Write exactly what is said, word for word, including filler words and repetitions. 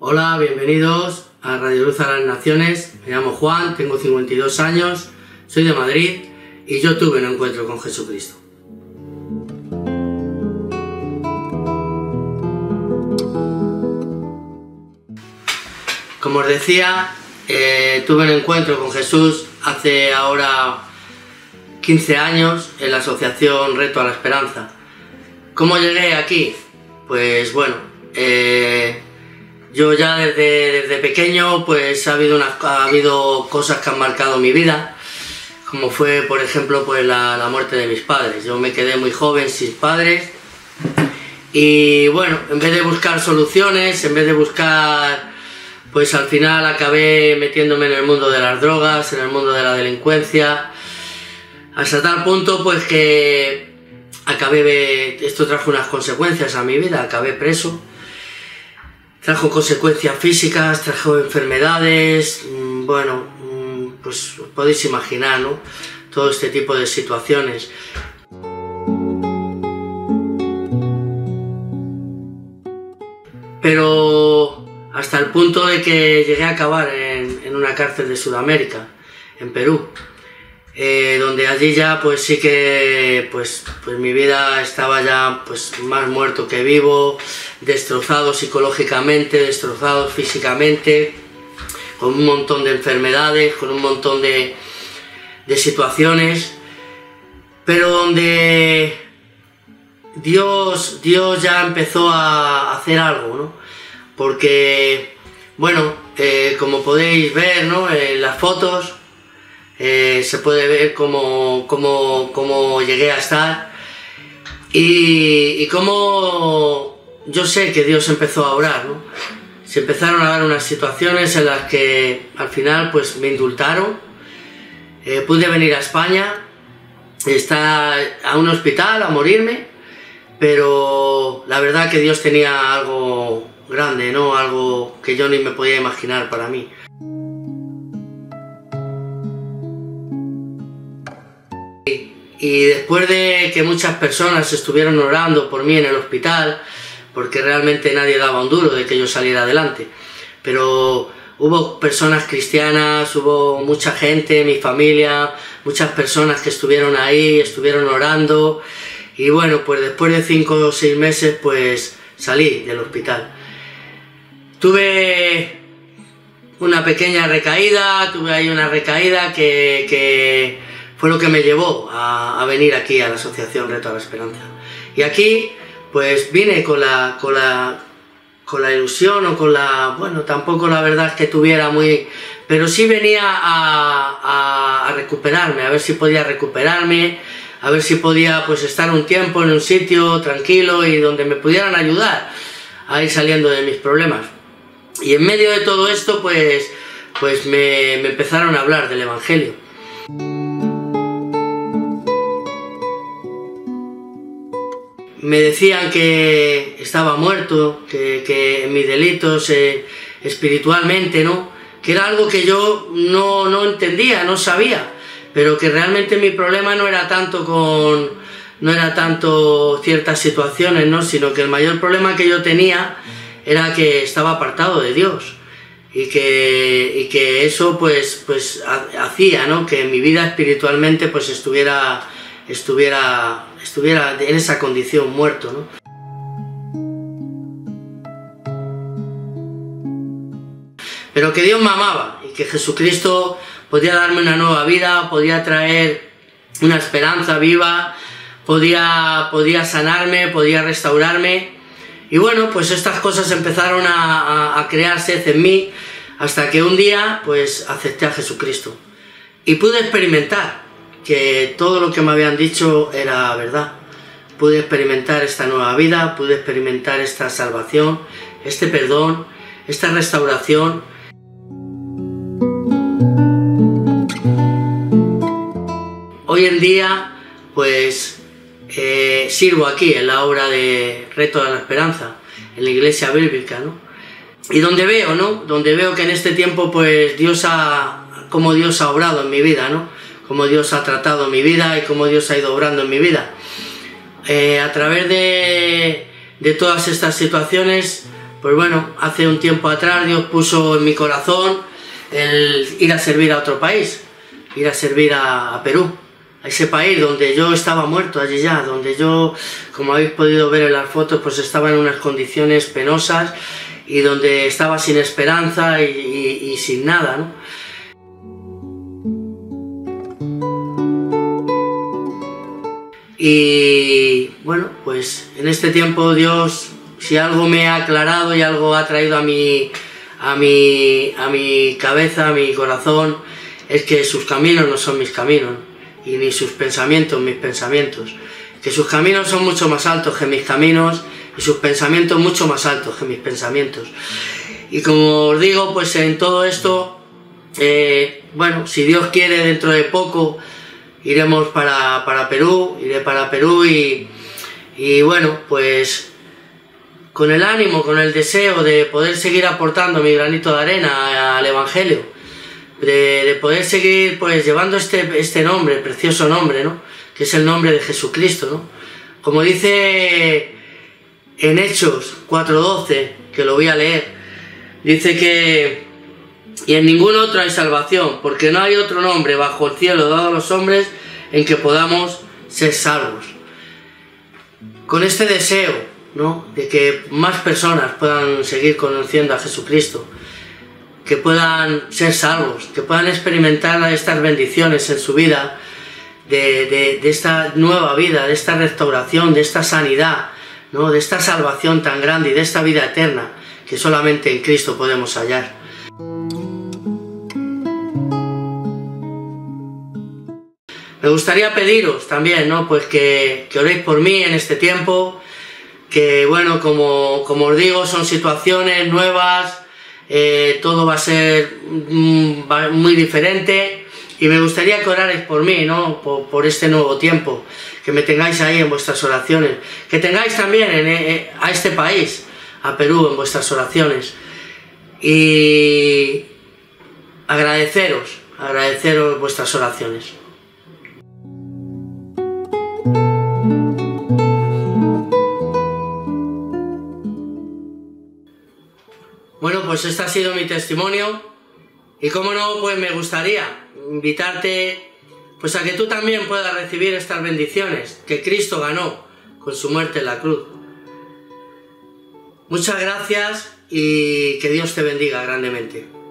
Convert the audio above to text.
Hola, bienvenidos a Radio Luz a las Naciones. Me llamo Juan, tengo cincuenta y dos años, soy de Madrid y yo tuve un encuentro con Jesucristo. Como os decía, eh, tuve un encuentro con Jesús hace ahora quince años en la asociación Reto a la Esperanza. ¿Cómo llegué aquí? Pues bueno, eh, yo ya desde, desde pequeño pues ha habido, unas, ha habido cosas que han marcado mi vida, como fue por ejemplo pues la, la muerte de mis padres. Yo me quedé muy joven sin padres y bueno, en vez de buscar soluciones, en vez de buscar, pues al final acabé metiéndome en el mundo de las drogas, en el mundo de la delincuencia, hasta tal punto pues que acabé, esto trajo unas consecuencias a mi vida, acabé preso, trajo consecuencias físicas, trajo enfermedades, bueno, pues os podéis imaginar, ¿no? Todo este tipo de situaciones. Pero hasta el punto de que llegué a acabar en, en una cárcel de Sudamérica, en Perú. Eh, donde allí ya pues sí que pues, pues mi vida estaba ya pues más muerto que vivo, destrozado psicológicamente, destrozado físicamente, con un montón de enfermedades, con un montón de, de situaciones, pero donde Dios, Dios ya empezó a hacer algo, ¿no? Porque, bueno, eh, como podéis ver, ¿no? En las fotos, Eh, se puede ver cómo, cómo, cómo llegué a estar y, y cómo yo sé que Dios empezó a obrar, ¿no? Se empezaron a dar unas situaciones en las que al final pues me indultaron, eh, pude venir a España, estar a un hospital a morirme, pero la verdad que Dios tenía algo grande, ¿no? Algo que yo ni me podía imaginar para mí. Y después de que muchas personas estuvieron orando por mí en el hospital, porque realmente nadie daba un duro de que yo saliera adelante, pero hubo personas cristianas, hubo mucha gente, mi familia, muchas personas que estuvieron ahí, estuvieron orando, y bueno, pues después de cinco o seis meses pues salí del hospital. Tuve una pequeña recaída, tuve ahí una recaída que... que fue lo que me llevó a, a venir aquí a la asociación Reto a la Esperanza. Y aquí pues vine con la, con la, con la ilusión o con la... bueno, tampoco la verdad es que tuviera muy... pero sí venía a, a, a recuperarme, a ver si podía recuperarme, a ver si podía pues estar un tiempo en un sitio tranquilo y donde me pudieran ayudar a ir saliendo de mis problemas. Y en medio de todo esto pues, pues me, me empezaron a hablar del Evangelio. Me decían que estaba muerto, que, que en mis delitos eh, espiritualmente, ¿no? Que era algo que yo no, no entendía, no sabía, pero que realmente mi problema no era tanto con, no era tanto ciertas situaciones, ¿no? Sino que el mayor problema que yo tenía era que estaba apartado de Dios y que, y que eso pues, pues hacía, ¿no? Que mi vida espiritualmente pues estuviera, estuviera estuviera en esa condición muerto, ¿no? Pero que Dios me amaba y que Jesucristo podía darme una nueva vida, podía traer una esperanza viva, podía, podía sanarme, podía restaurarme. Y bueno, pues estas cosas empezaron a, a, a crear sed en mí hasta que un día pues acepté a Jesucristo y pude experimentar que todo lo que me habían dicho era verdad. Pude experimentar esta nueva vida, pude experimentar esta salvación, este perdón, esta restauración. Hoy en día, pues, eh, sirvo aquí en la obra de Reto a la Esperanza, en la iglesia bíblica, ¿no? Y donde veo, ¿no? Donde veo que en este tiempo, pues, Dios ha, como Dios ha obrado en mi vida, ¿no? Cómo Dios ha tratado mi vida y cómo Dios ha ido obrando en mi vida. Eh, a través de, de todas estas situaciones, pues bueno, hace un tiempo atrás Dios puso en mi corazón el ir a servir a otro país, ir a servir a, a Perú, a ese país donde yo estaba muerto allí ya, donde yo, como habéis podido ver en las fotos, pues estaba en unas condiciones penosas y donde estaba sin esperanza y, y, y sin nada, ¿no? Y bueno, pues en este tiempo Dios, si algo me ha aclarado y algo ha traído a mi, a mi, a mi cabeza, a mi corazón, es que sus caminos no son mis caminos, y ni sus pensamientos mis pensamientos. Que sus caminos son mucho más altos que mis caminos, y sus pensamientos mucho más altos que mis pensamientos. Y como os digo, pues en todo esto, eh, bueno, si Dios quiere, dentro de poco iremos para, para Perú, iré para Perú y, y bueno, pues con el ánimo, con el deseo de poder seguir aportando mi granito de arena al Evangelio, de, de poder seguir pues llevando este, este nombre, precioso nombre, ¿no? Que es el nombre de Jesucristo, ¿no? Como dice en Hechos cuatro doce, que lo voy a leer, dice que y en ningún otro hay salvación, porque no hay otro nombre bajo el cielo dado a los hombres en que podamos ser salvos. Con este deseo, ¿no?, de que más personas puedan seguir conociendo a Jesucristo, que puedan ser salvos, que puedan experimentar estas bendiciones en su vida, de, de, de esta nueva vida, de esta restauración, de esta sanidad, ¿no?, de esta salvación tan grande y de esta vida eterna que solamente en Cristo podemos hallar. Me gustaría pediros también, ¿no?, pues que, que oréis por mí en este tiempo, que bueno, como, como os digo, son situaciones nuevas, eh, todo va a ser mm, va muy diferente, y me gustaría que orarais por mí, ¿no?, por, por este nuevo tiempo, que me tengáis ahí en vuestras oraciones, que tengáis también en, en, a este país, a Perú, en vuestras oraciones, y agradeceros, agradeceros vuestras oraciones. Bueno, pues este ha sido mi testimonio, y como no, pues me gustaría invitarte pues a que tú también puedas recibir estas bendiciones que Cristo ganó con su muerte en la cruz. Muchas gracias y que Dios te bendiga grandemente.